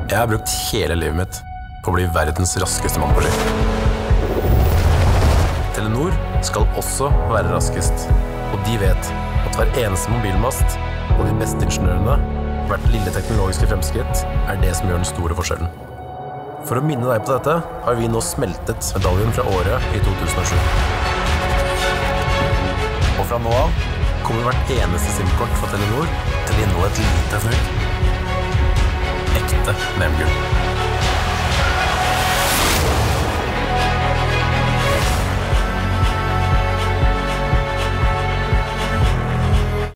Jeg har brukt hele livet mitt på å bli verdens raskeste mann på ski. Telenor skal også være raskest, og de vet at hver eneste mobilmast og de beste ingeniørene, hvert lille teknologiske fremskritt, er det som gjør den store forskjellen. For å minne deg på dette, har vi nå smeltet medaljen fra året i 2007. Og fra nå av kommer hvert eneste SIM-kort fra Telenor til å inneholde et lite fnugg. Ekte Nemgull.